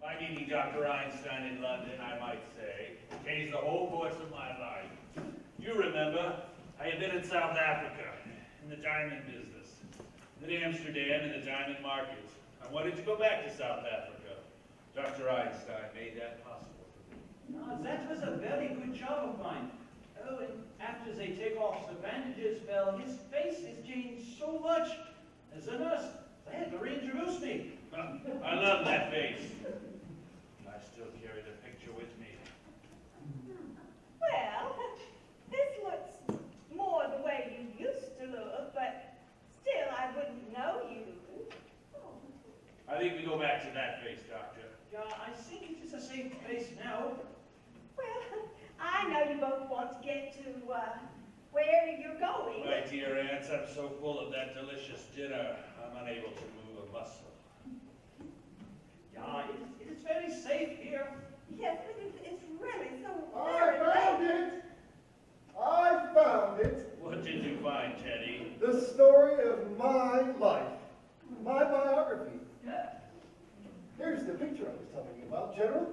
My meeting Dr. Einstein in London, I might say, changed the whole course of my life. You remember, I had been in South Africa, in the diamond business, then Amsterdam in the diamond market. I wanted to go back to South Africa. Dr. Einstein made that possible for me. No, that was a very good job of mine. Oh, and after they take off the bandages, well, his face has changed so much. As a nurse, they had to reintroduce me. I love that face. I still carry the picture with me. Well, this looks more the way you used to look, but still I wouldn't know you. I think we go back to that face, Doctor. Yeah, I think it is a safe place now. Well, I know you both want to get to where you're going. My dear aunts, I'm so full of that delicious dinner, I'm unable to move a muscle. Yeah, it is very safe here. Yes, but it's really so I very found late. it! I found it! What did you find, Teddy? The story of my life. My biography. Here's the picture I was telling you about, General.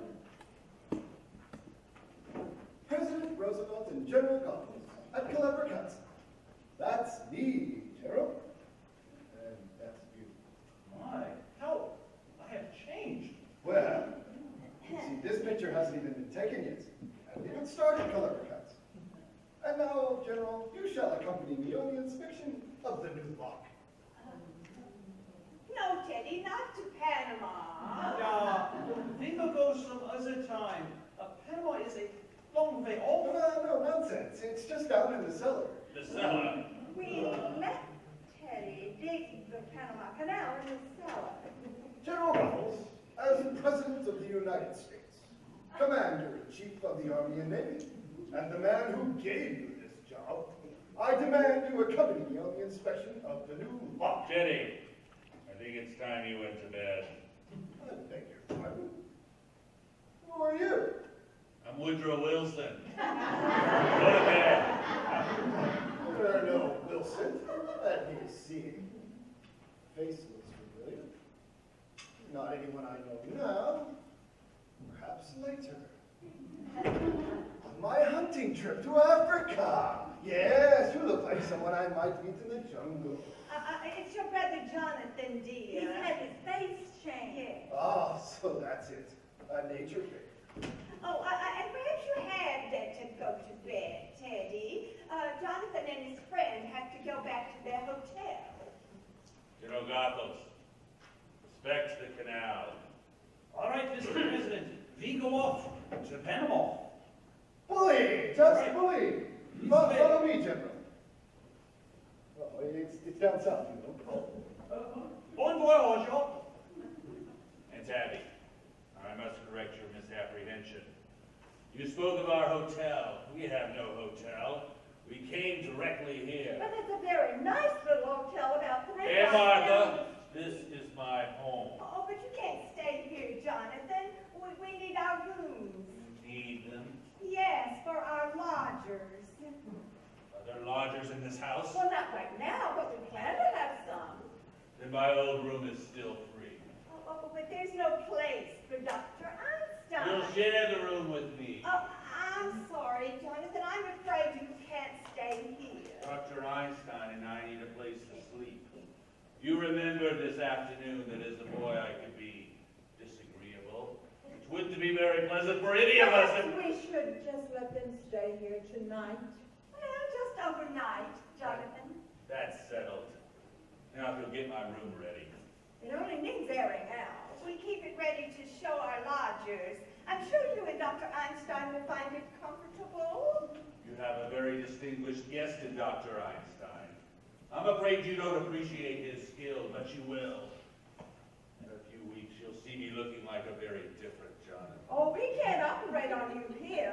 President Roosevelt and General Goggles at Clever Cuts. That's me, General. And that's you. My, how I have changed. Well, you see, this picture hasn't even been taken yet. I haven't even started Clever Cuts. And now, General, you shall accompany me on the inspection of the new lock. No, Teddy, not to Panama. Yeah, we will go some other time. Panama is a long way off. No, nonsense. It's just down in the cellar. The cellar. We let Teddy dig the Panama Canal in the cellar. General Goggles, as President of the United States, Commander-in-Chief of the Army and Navy, and the man who gave you this job, I demand you accompany me on the inspection of the new lock. Teddy, I think it's time you went to bed. I beg your pardon. Who are you? I'm Woodrow Wilson. Go to bed. There are no Wilson. Let me see. Face looks familiar. Not anyone I know now. Perhaps later. On my hunting trip to Africa. Yes, you look like someone I might meet in the jungle. It's your brother Jonathan, dear. He's had his face changed. Ah, so that's it. A nature pick. Oh, and perhaps you had better go to bed, Teddy. Jonathan and his friend have to go back to their hotel. General Goggles, inspect the canal. All right, Mr. President, we go off to Panama. Bully! Just bully! Follow me, General. Oh, it's down south, you know. Bon voyage, y'all. And Tabby, I must correct your misapprehension. You spoke of our hotel. We have no hotel. We came directly here. But it's a very nice little hotel about 3 Hey, Martha, this is my home. Oh, but you can't stay here, Jonathan. We need our rooms. You need them? Yes, for our lodgers. Are there lodgers in this house? Well, not right now, but we plan to have some. Then my old room is still free. Oh, but there's no place for Dr. Einstein. You'll share the room with me. Oh, I'm sorry, Jonathan. I'm afraid you can't stay here. Dr. Einstein and I need a place to sleep. You remember this afternoon that as a boy I could be disagreeable. It wouldn't be very pleasant for any of us. Perhaps we should just let them stay here tonight. Well, just overnight, Jonathan. That's settled. Now if you'll get my room ready. It only needs airing out. We keep it ready to show our lodgers. I'm sure you and Dr. Einstein will find it comfortable. You have a very distinguished guest in Dr. Einstein. I'm afraid you don't appreciate his skill, but you will. In a few weeks, you'll see me looking like a very different Jonathan. Oh, we can't operate on you here.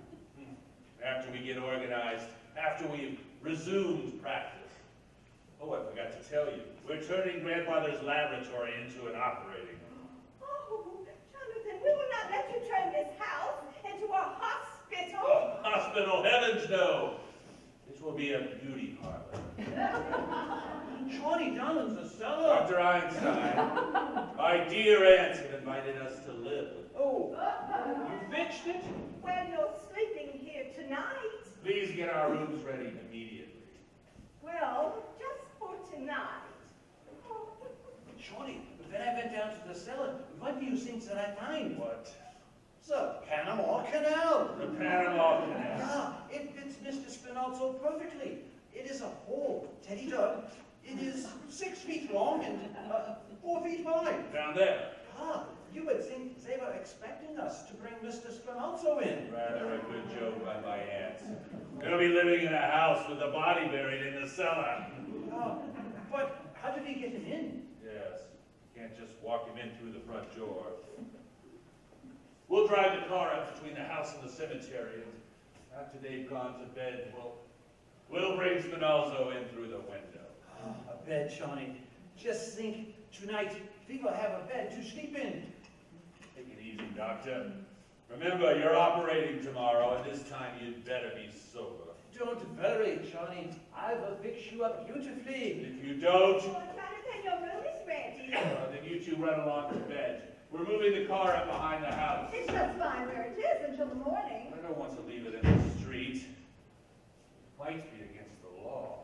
After we get organized, after we've resumed practice. Oh, I forgot to tell you. We're turning Grandfather's laboratory into an operating room. Oh, Jonathan, we will not let you turn this house into a hospital. Oh, hospital, heavens no. This will be a beauty parlor. Johnny Donovan's a cellar. Dr. Einstein, My dear aunts have invited us to live. Oh, you fixed it? Well, you're sleeping here tonight. Please get our rooms ready immediately. Well, just for tonight. Oh, Shorty, when I went down to the cellar, what do you think that I find? What? The Panama Canal. The Panama Canal. Yeah, it fits Mr. Spinozzo perfectly. It is a hole Teddy dug. It is 6 feet long and 4 feet wide. Down there. Ah, you would think they were expecting us to bring Mr. Spinozzo in. Rather a good joke by my aunts. They'll be living in a house with a body buried in the cellar. But how did we get him in? Yes. Can't just walk him in through the front door. We'll drive the car up between the house and the cemetery, and after they've gone to bed, we'll bring Spinozzo in through the window. Oh, a bed, Shawnee. Just think, tonight we will have a bed to sleep in. Take it easy, Doctor. Remember, you're operating tomorrow, and this time you'd better be sober. Don't worry, Shawnee. I will fix you up beautifully. If you don't, well, Jonathan, your room is ready. then you two run along to bed. We're moving the car up behind the house. It's just fine where it is until the morning. I don't want to leave it in the street. It might be against the law.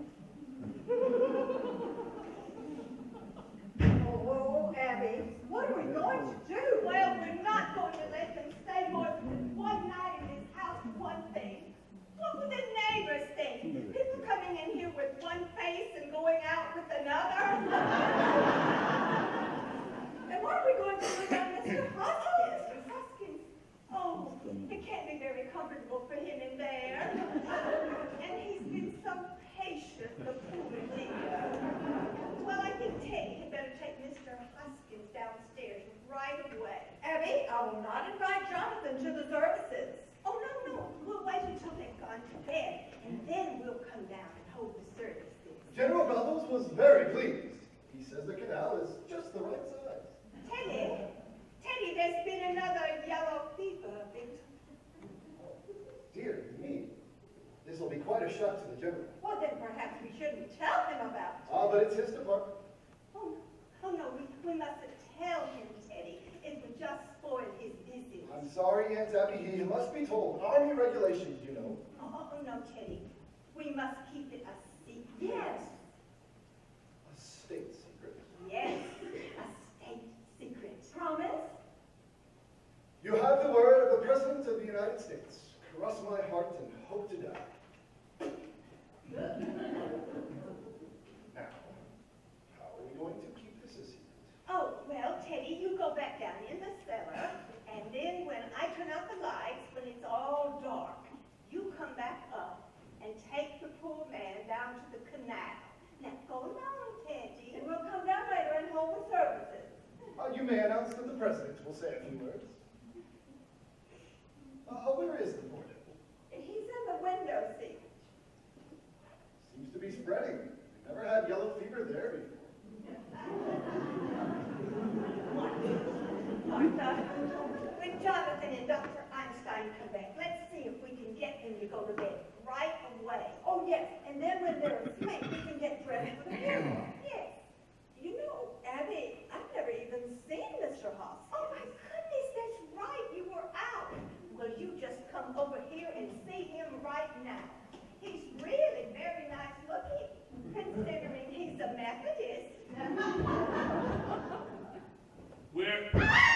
Oh, Abby, what are we going to do? Well, we're not going to let them stay more than one night in this house, one thing. What would the neighbors think? People coming in here with one face and going out with another? And what are we going to do about Mr. Hoskins? Mr. Hoskins. Oh, it can't be very comfortable for him in there. And he's been so patient, the poor dear. Well, I think Teddy had better take Mr. Hoskins downstairs right away. Abby, I will not invite Jonathan to the services. Oh, no. We'll wait until they've gone to bed, and then we'll come down and hold the services. General Bubbles was very pleased. He says the canal is just the right size. Teddy, there's been another yellow fever victim. Dear me, this will be quite a shock to the general. Well, then perhaps we shouldn't tell him about it. Ah, but it's his department. Oh no, we mustn't tell him, Teddy. It would just spoil his visit. I'm sorry, Aunt Abby, he must be told. Army regulations, you know. Oh, no, Teddy. We must keep it a secret. Yes. A state secret. Yes, a state secret. Promise? You have the word of the President of the United States. Cross my heart and hope to die. Now, how are we going to keep this a secret? Oh, well, Teddy, you go back down in the cellar, and then when I turn out the lights, when it's all dark, you come back up and take the poor man down to the canal. Now, go along, Teddy. And we'll come down later and hold the services. You may announce that the President will say a few words. Where is the poor devil? He's in the window seat. Seems to be spreading. We never had yellow fever there before. Martha, when Jonathan and Dr. Einstein come back, let's see if we can get them to go to bed right away. Oh, yes, and then when they're asleep, we can get dressed for the funeral. Yes. You know, Abby, I've never even seen Mr. Hoskins. Oh, my goodness, that's right. You were out. Well, you just come over here and see him right now. He's really very nice looking, considering he's a Methodist. We're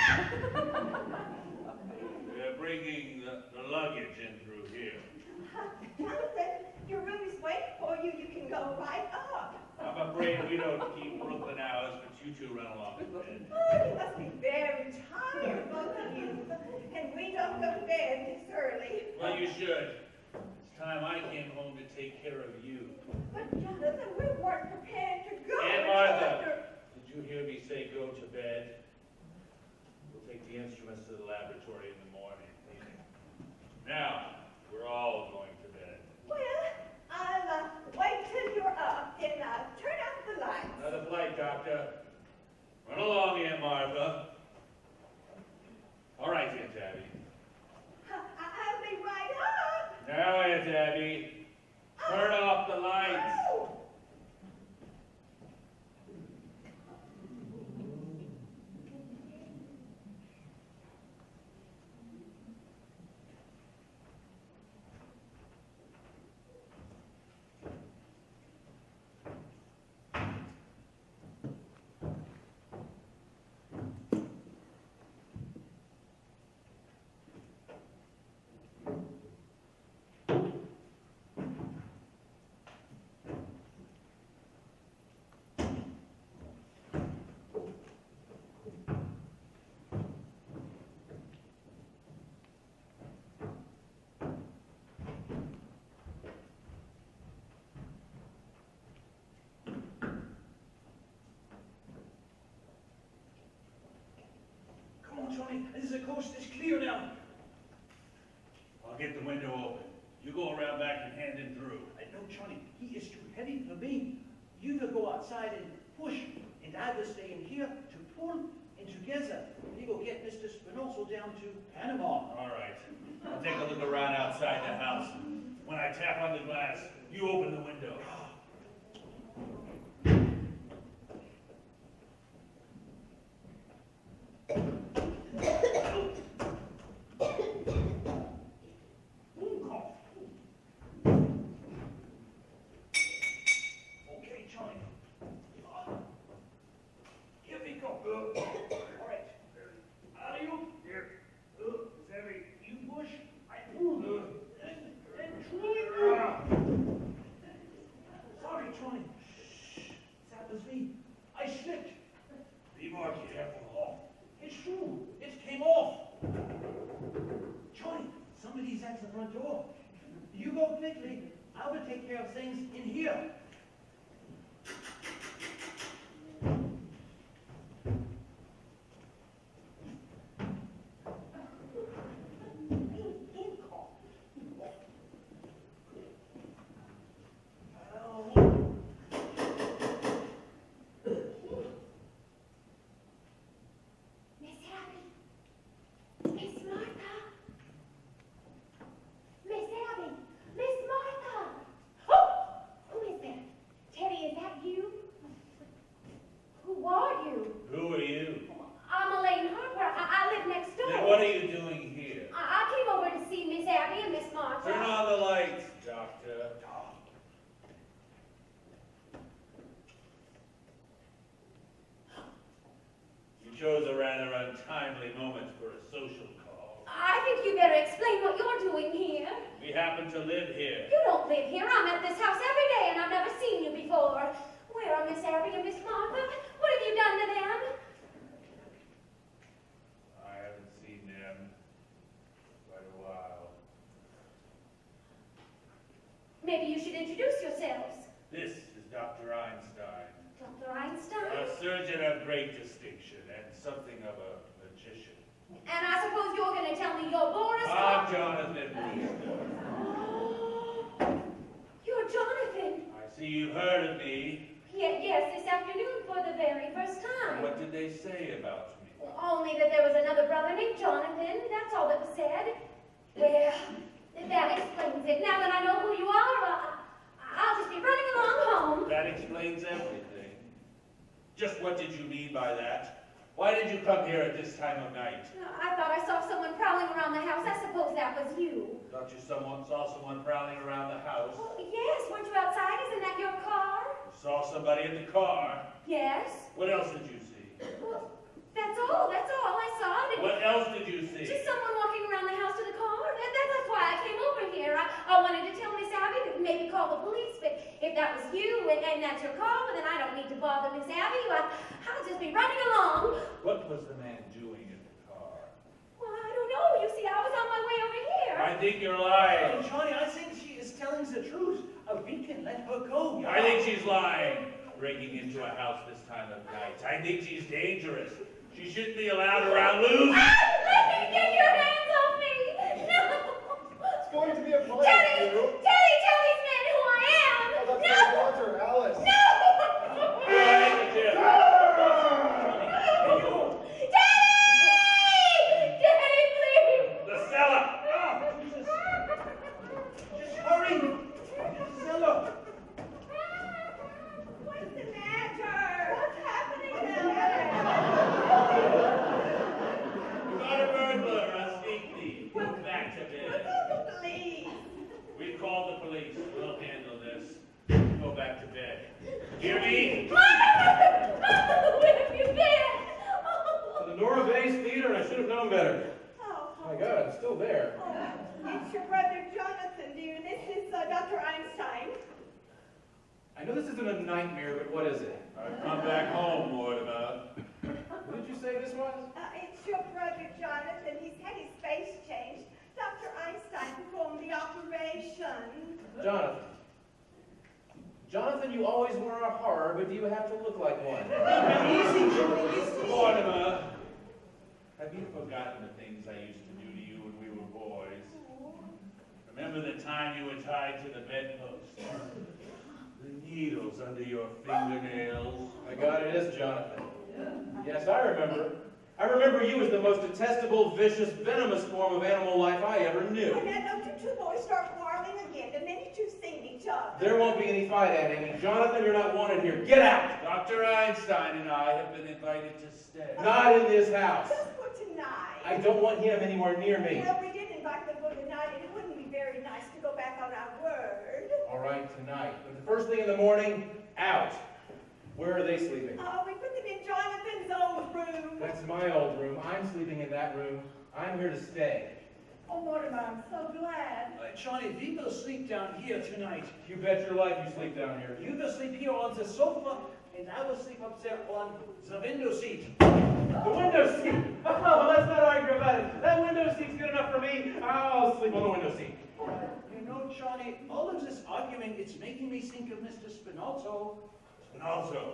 bringing the luggage in through here. Jonathan, your room is waiting for you. You can go right up. I'm afraid we don't keep Brooklyn hours, but you two run along to bed. Oh, you must be very tired, both of you. And we don't go to bed this early. Well, you should. It's time I came home to take care of you. But Jonathan, we weren't prepared to go. Aunt Martha, did you hear me say go to bed? We'll take the instruments to the laboratory in the morning. Now, we're all going to bed. Well, I'll wait till you're up and turn out the lights. Another flight, Doctor. Run along, Aunt Martha. All right, Aunt Abby. I'll be right up. Now, Aunt Abby, turn off the lights. Oh. Johnny, the coast is clear now. I'll get the window open. You go around back and hand him through. No, Johnny, he is too heavy for me. You will go outside and push, and I will stay in here to pull, and together we will get Mr. Spinoso down to Panama. All right. I'll take a look around outside the house. When I tap on the glass, you open the window. Okay, Johnny. Here we go. All right. Are you? Here. It's heavy. You push, I pull. And Johnny. Sorry, Johnny. That was me. I slipped. Be more careful. Oh, it's true. It came off. Johnny, somebody's at the front door. You go quickly. I will take care of things in here. Miss Abby. Miss Martha. Miss Abby. Miss Martha. Oh! Who is that? Teddy, is that you? Who are you? Who are you? I'm Elaine Harper. I live next door. Then what are you doing here? I came over to see Miss Abby and Miss Martha. Turn on the lights, Doctor. You chose a rather untimely moment for a social call. I think you better explain what you're doing here. We happen to live here. You don't live here. I'm at this house every day, and I've never seen you before. Where are Miss Abby and Miss Martha? What have you done to them? I haven't seen them for quite a while. Maybe you should introduce yourselves. This is Dr. Einstein, Dr. Einstein? a surgeon of great distinction and something of a magician. And I suppose you're going to tell me you're Boris? I'm Jonathan Brewster. Oh, you're Jonathan. I see you've heard of me. Yes, this afternoon for the very first time. What did they say about me? Only that there was another brother named Jonathan. That's all that was said. Well, that explains it. Now that I know who you are, I'll just be running along home. That explains everything. Just what did you mean by that? Why did you come here at this time of night? I thought I saw someone prowling around the house. I suppose that was you. Thought you saw someone prowling around the house. Oh, yes, weren't you outside? Isn't that your car? Saw somebody in the car. Yes. What else did you see? Well, that's all I saw. What else did you see? Just someone walking around the house to the car. That's why I came over here. I wanted to tell Miss Abby to maybe call the police, but if that was you and that's your car, well, then I don't need to bother Miss Abby. I'll just be running along. What was the man doing in the car? Well, I don't know. You see, I was on my way over here. I think you're lying. Johnny, I think she is telling the truth. We can let her go. I think she's lying. Breaking into a house this time of night. I think she's dangerous. She shouldn't be allowed around loose. Let me get your hands off me! No! It's going to be a problem. Teddy! You. Teddy, tell these men who I am! Oh, that's No! my daughter, Alice. No! Handkerchief. Teddy! Teddy, please! The cellar. Just hurry. Zilla. What's the matter? What's happening now? You got a burglar, a sneak thief. Go back to bed. Please! We called the police. We'll handle this. Go back to bed. Hear me? Mama, where have you been? To the Nora Bay's Theater, I should have known better. Oh, My God, it's still there. it's your brother Jonathan, dear. This is Dr. Einstein. I know this isn't a nightmare, but what is it? I've come back home, Mortimer. Who did you say this was? It's your brother Jonathan. He's had his face changed. Dr. Einstein performed the operation. Jonathan. Jonathan, you always were a horror, but do you have to look like one? Easy, Johnny, easy. Mortimer, Have you forgotten the things I used to do to you when we were boys? Remember the time you were tied to the bedpost? The needles under your fingernails? My God, it is Jonathan. Yes, I remember. I remember you as the most detestable, vicious, venomous form of animal life I ever knew. And then don't you two boys start quarreling again, and then you two seen each other. There won't be any fight, Aunt Amy. Jonathan, you're not wanted here. Get out! Dr. Einstein and I have been invited to stay. Not in this house. Just for tonight. I don't want him anywhere near me. Well, we did invite them for tonight, and it wouldn't be very nice to go back on our word. All right, tonight. But the first thing in the morning, out. Where are they sleeping? Oh, we put them in Jonathan's old room. That's my old room. I'm sleeping in that room. I'm here to stay. Oh, Mortimer, I'm so glad. Johnny, we will sleep down here tonight. You bet your life you sleep down here. You will sleep here on the sofa, and I will sleep up there on the window seat. The window seat! Oh, let's not argue about it. That window seat's good enough for me. I'll sleep on the window seat. You know, Johnny, all of this arguing, it's making me think of Mr. Spinozzo. Spinozzo.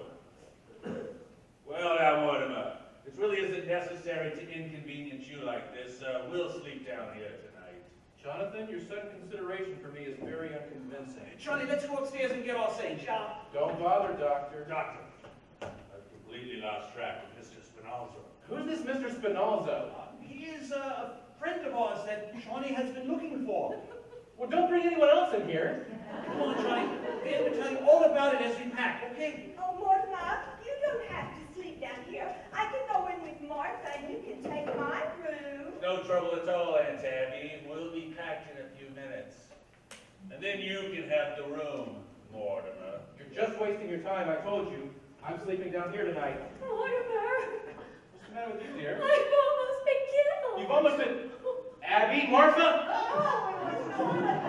Well, now, Mortimer, it really isn't necessary to inconvenience you like this. We'll sleep down here tonight. Jonathan, your sudden consideration for me is very unconvincing. Johnny, let's go upstairs and get our things, shall Don't bother, Doctor. Doctor, I've completely lost track of Mr. Spinozzo. Who's this Mr. Spinozzo? He is a friend of ours that Johnny has been looking for. Well, don't bring anyone else in here. Come on, Johnny. We're going to tell you all about it as we pack, okay? Oh, Mortimer, you don't have to sleep down here. I can go in with Martha, and you can take my room. No trouble at all, Aunt Tabby. We'll be packed in a few minutes. And then you can have the room, Mortimer. You're just wasting your time. I told you. I'm sleeping down here tonight. Mortimer, What's the matter with you, dear? I've almost been killed. You've almost been... Abby, Martha? Oh, it was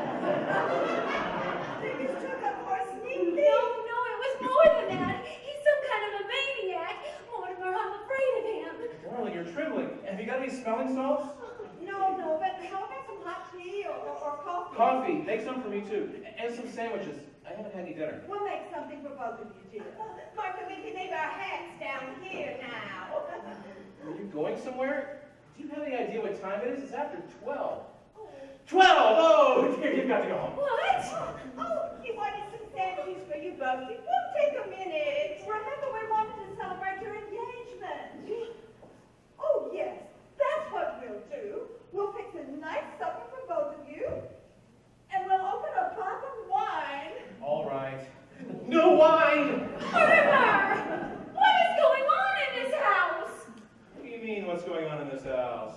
Jonathan. They just took up arsenic. No, it was more than that. He's some kind of a maniac. Mortimer, I'm afraid of him. Darling, you're trembling. Have you got any smelling salts? No, but how about some hot tea or coffee? Coffee. Make some for me, too. And some sandwiches. I haven't had any dinner. We'll make something for both of you, dear. Martha, we can leave our hats down here now. Are you going somewhere? Do you have any idea what time it is? It's after 12. Oh. 12! Oh, dear, you've got to go home. What? Oh, he wanted some sandwiches for you both. It won't take a minute. Remember, we wanted to celebrate your engagement. Oh, yes, that's what we'll do. We'll fix a nice supper for both of you, and we'll open a bottle of wine. All right. No wine! Mortimer! What is going on in this house? What do you mean, what's going on in this house?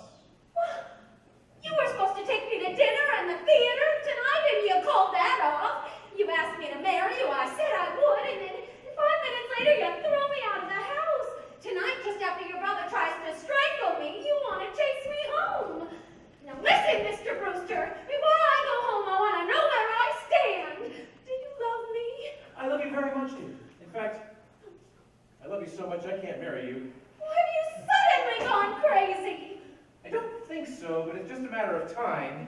You were supposed to take me to dinner and the theater tonight, and you called that off. You asked me to marry you. I said I would, and then 5 minutes later, you throw me out of the house. Tonight, just after your brother tries to strangle me, you want to chase me home. Now listen, Mr. Brewster. Before I go home, I want to know where I stand. Do you love me? I love you very much, dear. In fact, I love you so much I can't marry you. Have you suddenly gone crazy? I don't think so, but it's just a matter of time.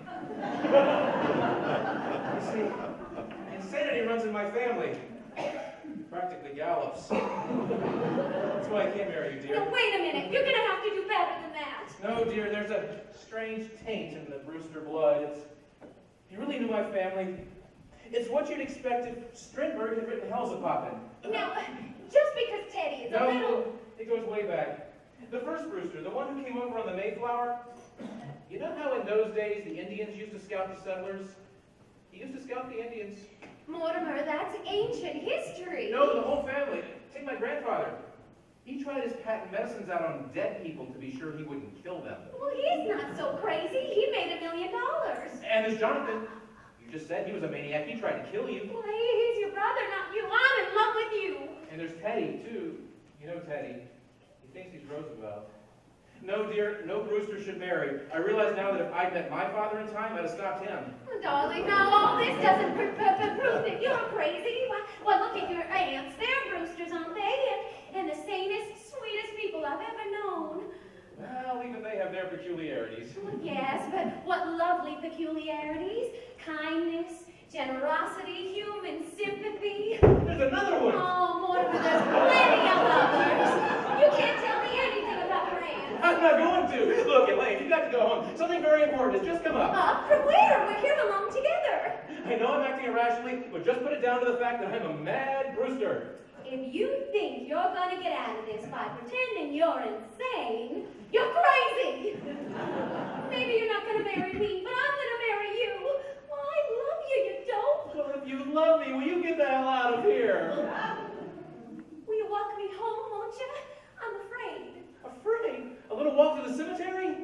You see, insanity runs in my family. Practically gallops. That's why I can't marry you, dear. Now wait a minute. You're going to have to do better than that. No, dear, there's a strange taint in the Brewster blood. If you really knew my family, it's what you'd expect if Strindberg had written Hellzapoppin'. Now, just because Teddy is a little... No, it goes way back. The first Brewster, the one who came over on the Mayflower, you know how in those days the Indians used to scout the settlers? He used to scout the Indians. Mortimer, that's ancient history. No, the whole family. Take my grandfather. He tried his patent medicines out on dead people to be sure he wouldn't kill them. Well, he's not so crazy. He made $1 million. And there's Jonathan. You just said he was a maniac. He tried to kill you. Well, he's your brother, not you. I'm in love with you. And there's Teddy, too. You know Teddy. He thinks he's Roosevelt. No, dear, no Brewster should marry. I realize now that if I'd met my father in time, I'd have stopped him. Oh, darling, now all this doesn't prove that you're crazy. Well, look at your aunts. They're Brewsters, aren't they? And the sanest, sweetest people I've ever known. Well, even they have their peculiarities. Well, yes, but what lovely peculiarities. Kindness, generosity, human sympathy. There's another one! Oh, Mortimer, there's plenty of others. You can't tell me anything about your aunts. I'm not going to. too. Look, Elaine, you've got to go home. Something very important has just come up. Up from where? We're here alone together. I know I'm acting irrationally, but just put it down to the fact that I'm a mad Brewster. If you think you're gonna get out of this by pretending you're insane, you're crazy. Maybe you're not gonna marry me, but I'm gonna marry you. Well, I love you, you dope. Well, if you love me, will you get the hell out of here? Will you walk me home, won't you? I'm afraid. Afraid? A little walk to the cemetery?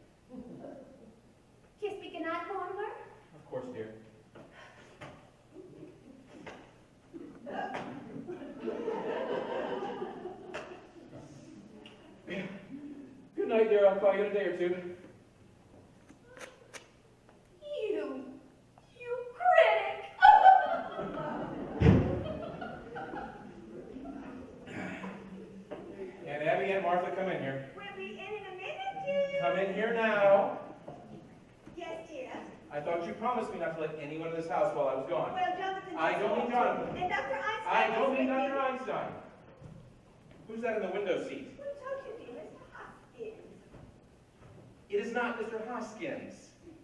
Kiss me goodnight, Mortimer. Of course, dear. Good night, dear. I'll call you in a day or two. You critic. Aunt Abby, Aunt Martha, come in here. We'll be in a minute, dear. Come in here now. Yes, dear. I thought you promised me not to let anyone in this house while I was gone. Well, Jonathan. I don't mean Jonathan. And Dr. Einstein. I don't mean is with Dr. me. Einstein. Who's that in the window seat? Who told you, dear? Mr. Hoskins. It is not Mr. Hoskins.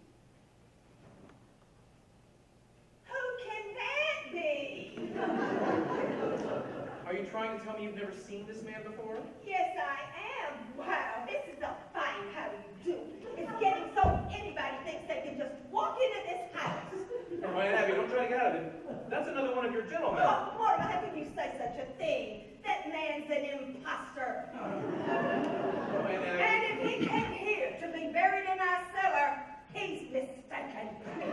Who can that be? Are you trying to tell me you've never seen this man before? Yes, I am. Wow, this is a fine how you do. It's getting so anybody thinks they can just walk into this house. Never mind, Abby, don't try to get out of it. That's another one of your gentlemen. Oh, Mortimer, how can you say such a thing? That man's an imposter. Oh, Aunt Abby. And if he came here to be buried in our cellar, he's mistaken.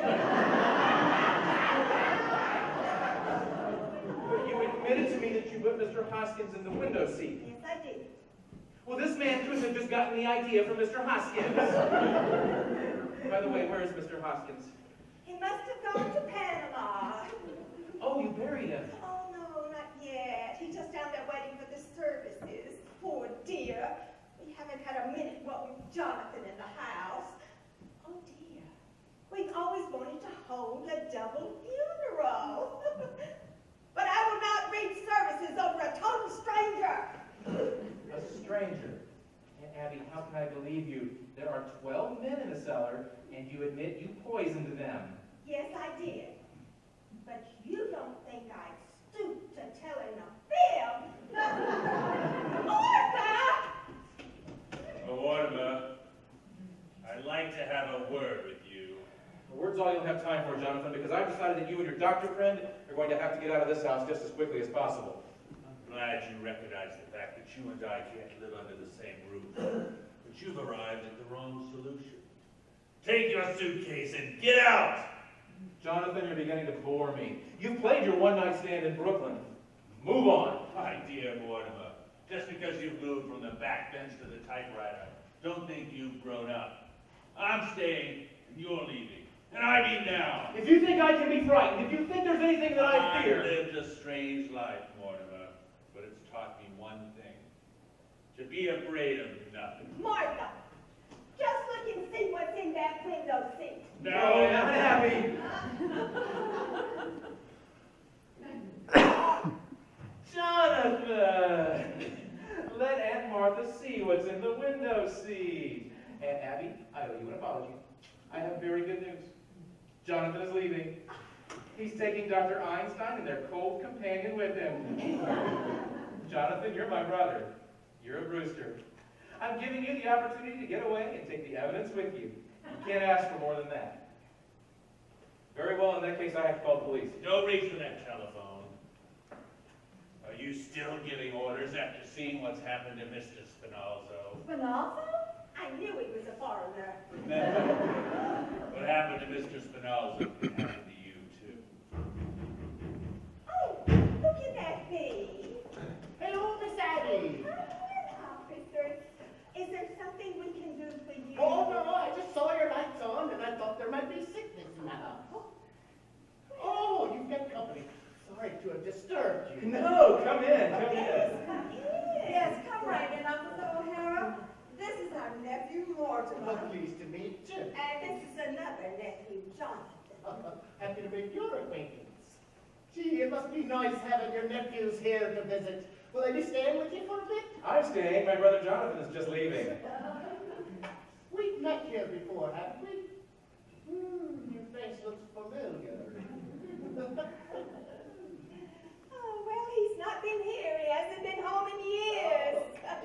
But you admitted to me that you put Mr. Hoskins in the window seat. Yes, I did. Well, this man couldn't have just gotten the idea from Mr. Hoskins. By the way, where is Mr. Hoskins? He must have gone to Panama. Oh, you buried him. Oh, no, not yet. He's just down there waiting for the services. Poor dear. We haven't had a minute what with Jonathan in the house. Oh, dear. We've always wanted to hold a double funeral. But I will not read services over a total stranger. A stranger. Aunt Abby, how can I believe you? There are 12 men in the cellar, and you admit you poisoned them. Yes, I did. But you don't think I'd stoop to telling a fib. Martha! Oh, Mortimer, I'd like to have a word with you. The word's all you'll have time for, Jonathan, because I've decided that you and your doctor friend are going to have to get out of this house just as quickly as possible. I'm glad you recognize the fact that you and I can't live under the same roof. But you've arrived at the wrong solution. Take your suitcase and get out! Jonathan, you're beginning to bore me. You've played your one-night stand in Brooklyn. Move on. My dear Mortimer, just because you've moved from the back bench to the typewriter, don't think you've grown up. I'm staying, and you're leaving. And I mean now. If you think I can be frightened, if you think there's anything that I I've fear... lived a strange life, Mortimer, but it's taught me one thing. To be afraid of nothing. Martha, just look and see what's in that window seat. No, not happy. Jonathan! Let Aunt Martha see what's in the window seat. Aunt Abby, I owe you an apology. I have very good news. Jonathan is leaving. He's taking Dr. Einstein and their cold companion with him. Jonathan, you're my brother. You're a Brewster. I'm giving you the opportunity to get away and take the evidence with you. You can't ask for more than that. Very well, in that case, I have to call the police. Don't reach for that telephone. Are you still giving orders after seeing what's happened to Mr. Spinalzo? Spinalzo? I knew he was a foreigner. Remember, what happened to Mr. Spinalzo can happen to you, too. Oh, who can that be? Hello, Miss Abby. Officer, is there something we can do for you? Oh, no, I just saw your lights on and I thought there might be sickness in the house. Oh, you've got company. Sorry to have disturbed you. No, come in, come Yes, in. come in. Yes, come right in, Officer O'Hara. This is our nephew, Mortimer. I'm pleased to meet you. And this is another nephew, Jonathan. Happy to make your acquaintance. Gee, it must be nice having your nephews here to visit. Will they be staying with you for a bit? I'm staying. My brother Jonathan is just leaving. We've met here before, haven't we? Your face looks familiar. Oh, well, he's not been here. He hasn't been home in years.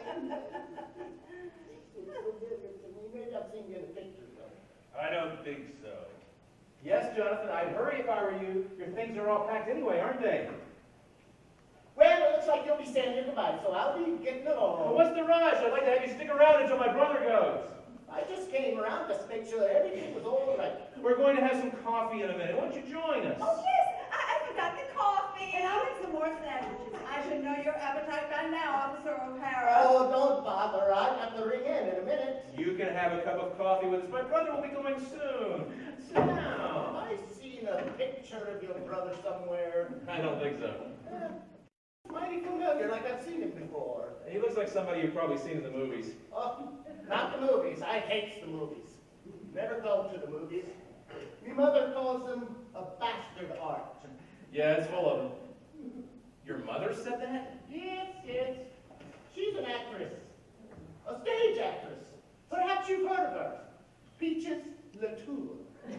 Maybe I've seen you in a picture, though. I don't think so. Yes, Jonathan, I'd hurry if I were you. Your things are all packed anyway, aren't they? Well, it looks like you'll be saying your goodbye, so I'll be getting along. Well, what's the rush? I'd like to have you stick around until my brother goes. I just came around just to make sure that everything was all right. We're going to have some coffee in a minute. Why don't you join us? Oh, yes, I forgot the coffee. And I'll make some more sandwiches. I should know your appetite by now, Officer O'Hara. Oh, don't bother. I got to ring in a minute. You can have a cup of coffee with us. My brother will be going soon. Sit down. I've seen a picture of your brother somewhere. I don't think so. Mighty familiar, like I've seen him before. He looks like somebody you've probably seen in the movies. Oh, not the movies. I hate the movies. Never go to the movies. My mother calls them a bastard art. Yeah, it's full of them. Your mother said that? Yes. She's an actress. A stage actress. Perhaps you've heard of her. Peaches Latour.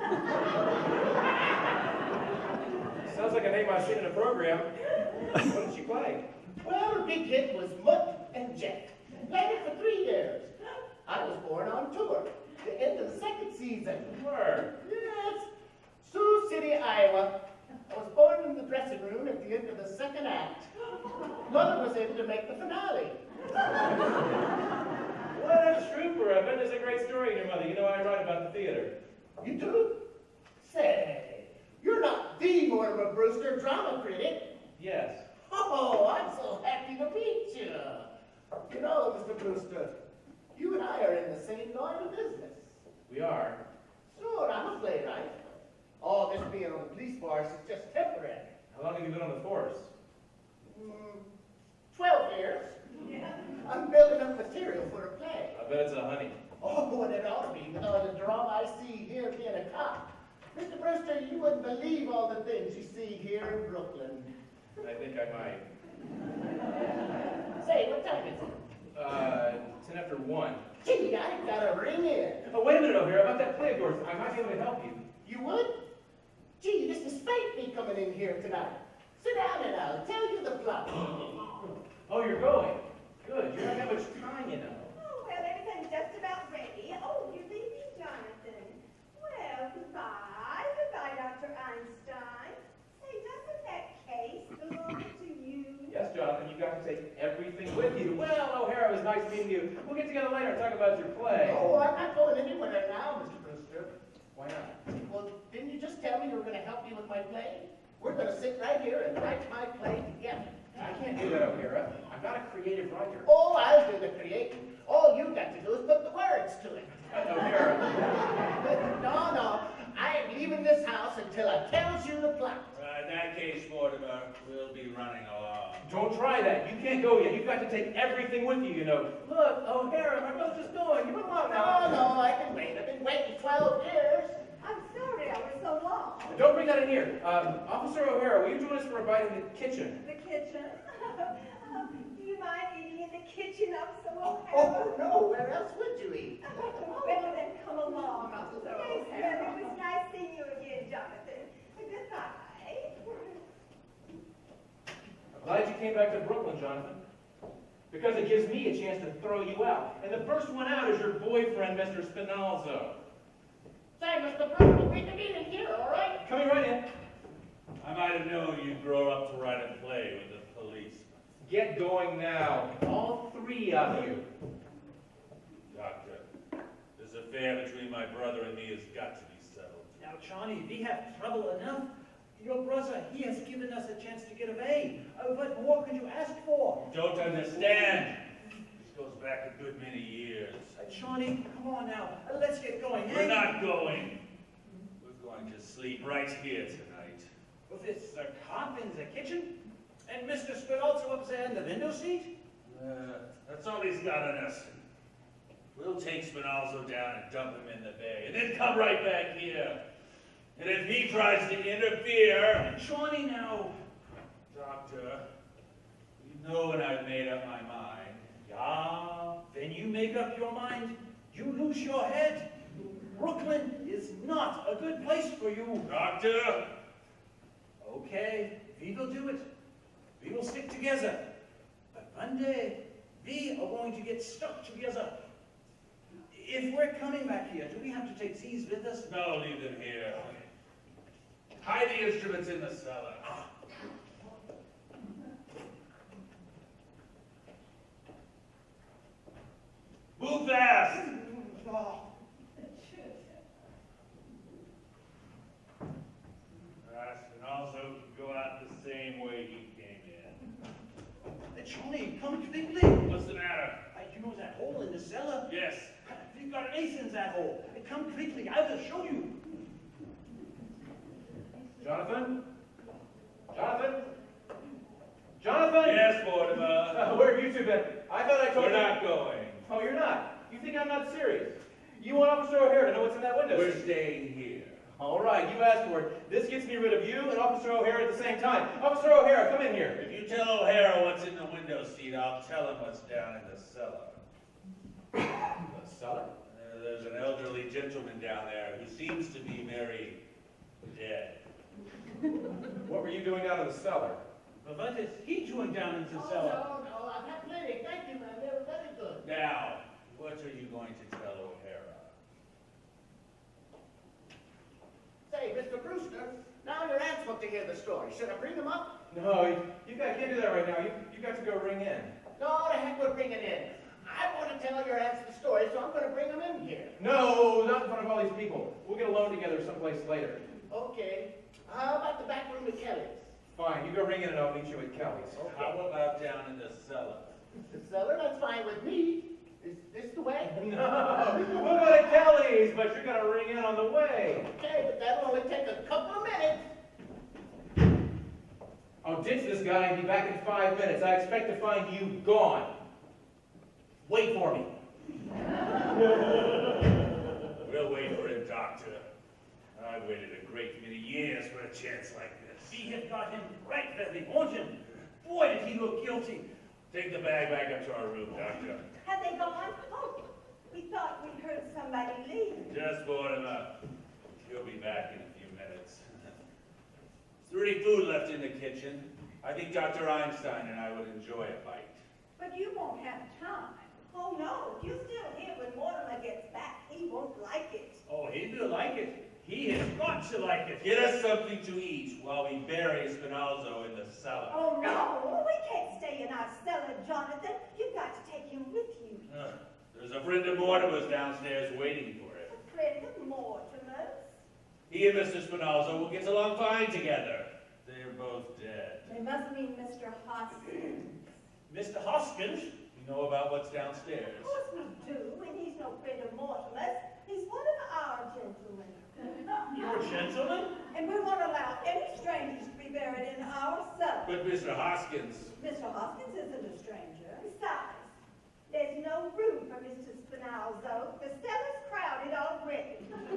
Sounds like a name I've seen in a program. What did she play? Well, her big hit was Mutt and Jet. Played it for 3 years. I was born on tour. The end of the 2nd season. Word. Yes. Sioux City, Iowa. I was born in the dressing room at the end of the 2nd act. Mother was able to make the finale. What a trooper. I bet there's a great story in your mother. You know I write about the theater. You do? Say, you're not the Mortimer Brewster drama critic. Yes. Oh, I'm so happy to meet you. You know, Mr. Brewster, you and I are in the same line of business. We are. Sure, I'm a playwright. All this being on the police force is just temporary. How long have you been on the force? 12 years. I'm building up material for a play. I bet it's a honey. Oh, and it ought to be with all the drama I see here being a cop. Mr. Brewster, you wouldn't believe all the things you see here in Brooklyn. I think I might. Say, what time is it? 10 after 1. Gee, I gotta ring in. Oh, wait a minute, O'Hara. About that play of yours, I might be able to help you. You would? Gee, this is fate me coming in here tonight. Sit down and I'll tell you the plot. Oh, you're going? Good. You don't have much time, you know. Oh, well, everything's just about ready. Oh, you're leaving, Jonathan. Well, goodbye. Goodbye, Dr. Einstein. Say, doesn't that case belong to you? Yes, Jonathan, you've got to take everything with you. Well, O'Hara, it was nice meeting you. We'll get together later and talk about your play. Oh, I'm not going anywhere now, Mr. Brewster. Why not? Well, didn't you just tell me you were going to help me with my play? We're going to sit right here and write my play together. I can't do that, O'Hara. I'm not a creative writer. Oh, I'll do the creating. All you've got to do is put the words to it. O'Hara. No. I am leaving this house until I tells you the plot. In that case, Mortimer, we'll be running along. Don't try that. You can't go yet. You've got to take everything with you, you know. Look, O'Hara, my brother's just going. You run along now. No, I can wait. I've been waiting 12 years. I'm sorry I was so long. Don't bring that in here. Officer O'Hara, will you join us for a bite in the kitchen? The kitchen. Do you mind eating in the kitchen? I'm so Oh, O'Hara. no. Where else would you eat? Well, then come along, Officer Yes, O'Hara. It was nice seeing you again, Jonathan. Goodbye. I'm glad you came back to Brooklyn, Jonathan. Because it gives me a chance to throw you out. And the first one out is your boyfriend, Mr. Spinalzo. Say, Mr. Brewster, we can meet in here, all right? Coming right in. I might have known you'd grow up to write a play with the police. Get going now. All 3 of you. Doctor, this affair between my brother and me has got to be settled. Now, Johnny, we have trouble enough. Your brother, he has given us a chance to get away. What more could you ask for? You don't understand. This goes back a good many years. Johnny, come on now. Let's get going. We're not going. We're going to sleep right here tonight. With this cop in the kitchen? And Mr. Spinalzo up there in the window seat? That's all he's got on us. We'll take Spinalzo down and dump him in the bay, and then come right back here. And if he tries to interfere... Johnny, now. Doctor, you know when I've made up my mind. Yeah, when you make up your mind, You lose your head. Brooklyn is not a good place for you. Doctor! Okay, we will do it. We will stick together. But one day, we are going to get stuck together. If we're coming back here, do we have to take these with us? No, leave them here. Hide the instruments in the cellar. Move fast! And also go out the same way he came in. Johnny, come quickly. What's the matter? You know that hole in the cellar? Yes. We've got an ace in that hole. Come quickly, I will show you. Jonathan? Jonathan? Jonathan? Yes, Mortimer. Where have you two been? I thought I told We're you. not going. Oh, you're not? You think I'm not serious? You want Officer O'Hare to know what's in that window? We're staying here. All right, you asked for it. This gets me rid of you and Officer O'Hare at the same time. Officer O'Hare, come in here. If you tell O'Hara what's in the window seat, I'll tell him what's down in the cellar. The cellar? There's an elderly gentleman down there who seems to be very dead. What were you doing out of the cellar? But what is he doing down in the Oh, cellar? no, I've had plenty. Thank you, man. They were very good. Now, what are you going to tell O'Hara? Say, Mr. Brewster, now your aunt's supposed to hear the story. Should I bring him up? No, you guys can't do that right now. You got to go ring in. No, the heck we're bringing in. I want to tell your aunt the story, so I'm going to bring him in here. No, not in front of all these people. We'll get alone together someplace later. Okay. How about the back room at Kelly's? Fine, you go ring in and I'll meet you at Kelly's. How about down in the cellar? The cellar? That's fine with me. Is this the way? No, we'll go to Kelly's, but you're going to ring in on the way. Okay, but that'll only take a couple of minutes. I'll ditch this guy and be back in 5 minutes. I expect to find you gone. Wait for me. We'll wait for him, Doctor. I've waited a great many years for a chance like this. We have got him right where we want him. Boy, did he look guilty. Take the bag back up to our room, Doctor. Have they gone? Oh, we thought we heard somebody leave. Just board him up. He'll be back in a few minutes. Is there any food left in the kitchen? I think Dr. Einstein and I would enjoy a bite. But you won't have time. Oh no, if you're still here when Mortimer gets back, he won't like it. Oh, he will like it. He has got to like it. Get us something to eat while we bury Spinalzo in the cellar. Oh no, we can't stay in our cellar, Jonathan. You've got to take him with you. There's a friend of Mortimer's downstairs waiting for him. A friend of Mortimer's. He and Mr. Spinalzo will get along fine together. They're both dead. They must mean Mr. Hoskins. Mr. Hoskins? You know about what's downstairs? Of course we do, and he's no friend of Mortimer's. He's one of our gentlemen. Your gentleman? And we won't allow any strangers to be buried in our cellar. But Mr. Hoskins, Mr. Hoskins isn't a stranger. Besides, there's no room for Mr. Spinalzo. The cellar's crowded already.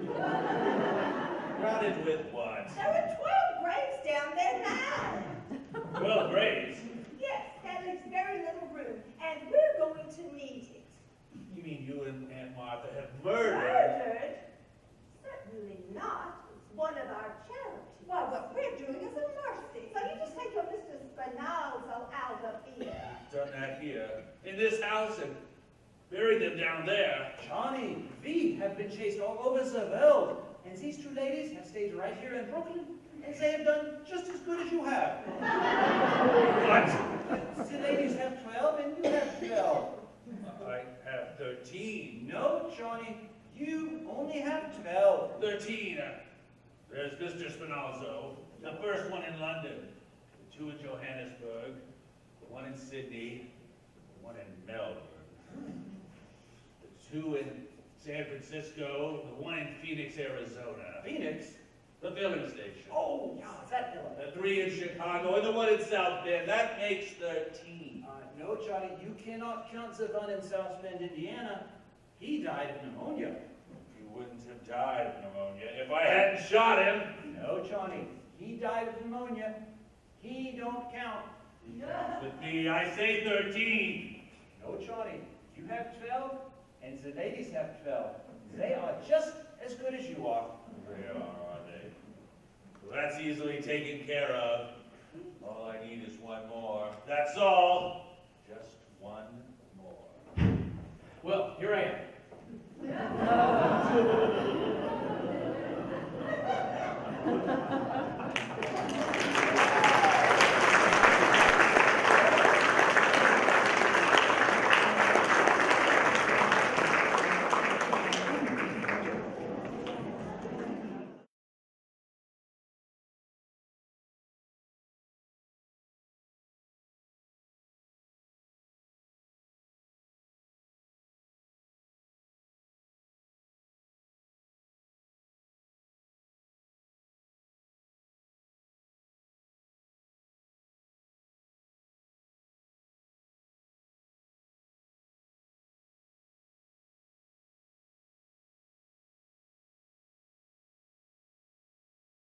crowded with what? There are 12 graves down there now. 12 graves? Yes, that leaves very little room, and we're going to need it. You mean you and Aunt Martha have murdered? Murdered? Certainly not. It's one of our charities. Why, what we're doing is a mercy. So you just take your Mr. Spinalzo out of here. Done that here, in this house, and buried them down there. Johnny, we have been chased all over the world, and these two ladies have stayed right here in Brooklyn, and they have done just as good as you have. What? The ladies have 12, and you have 12. I have 13. No, Johnny, you only have 12. 13. There's Mr. Spinalzo, the first one in London, the 2 in Johannesburg, the 1 in Sydney, the 1 in Melbourne, the 2 in San Francisco, the 1 in Phoenix, Arizona. Phoenix? The filling station. Oh, yeah, it's that villain. The 3 in Chicago, and the 1 in South Bend. That makes 13. No, Johnny, you cannot count the one in South Bend, Indiana. He died of pneumonia. He wouldn't have died of pneumonia if I hadn't shot him. No, Johnny, he died of pneumonia. He don't count. With me, I say 13. No, Johnny, you have 12, And the ladies have 12. They are just as good as you are. They are they? Well, that's easily taken care of. All I need is one more. That's all.